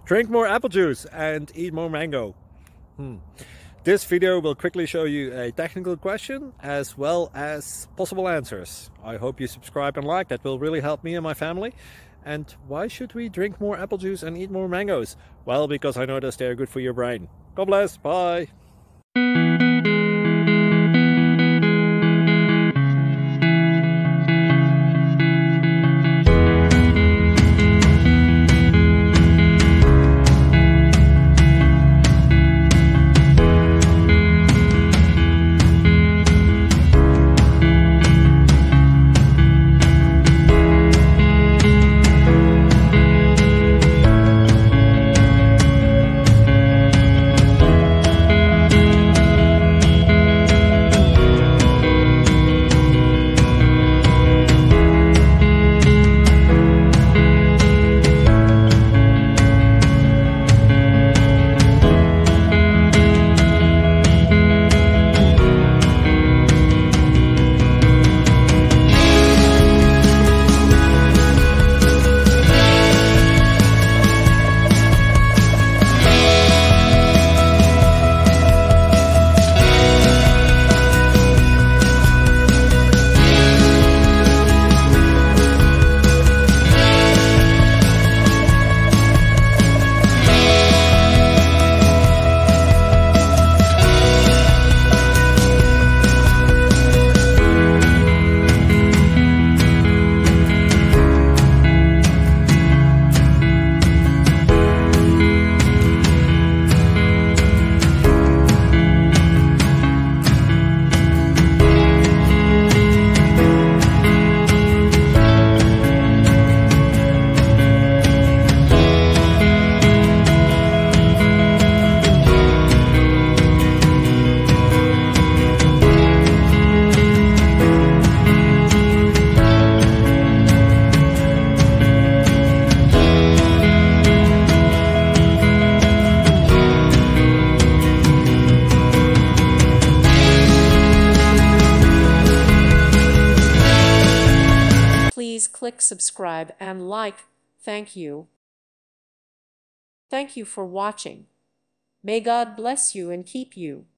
Drink more apple juice and eat more mango. This video will quickly show you a technical question as well as possible answers. I hope you subscribe and like, that will really help me and my family. And why should we drink more apple juice and eat more mangoes? Well, because I noticed they're good for your brain. God bless, bye! Please click subscribe and like. Thank you. Thank you for watching. May God bless you and keep you.